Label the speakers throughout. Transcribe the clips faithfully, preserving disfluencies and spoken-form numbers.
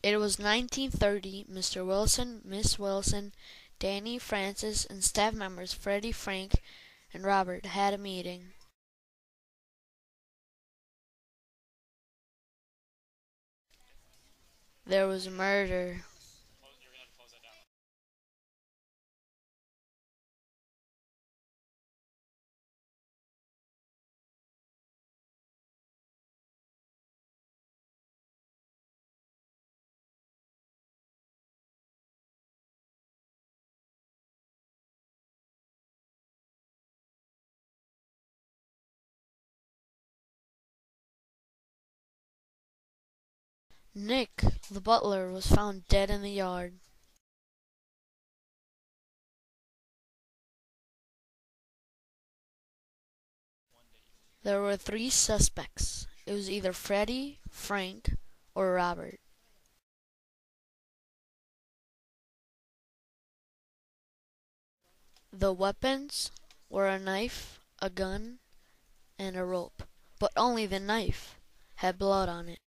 Speaker 1: It was nineteen thirty. Mister Wilson, Miss Wilson, Danny, Francis, and staff members Freddie, Frank, and Robert had a meeting. There was a murder. Nick, the butler, was found dead in the yard. There were three suspects. It was either Freddie, Frank, or Robert. The weapons were a knife, a gun, and a rope, but only the knife had blood on it.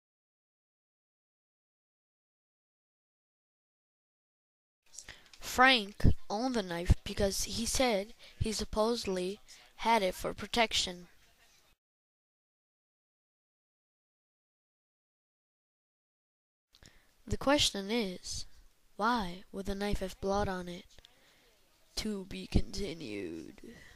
Speaker 1: Frank owned the knife because he said he supposedly had it for protection. The question is, why would the knife have blood on it? To be continued.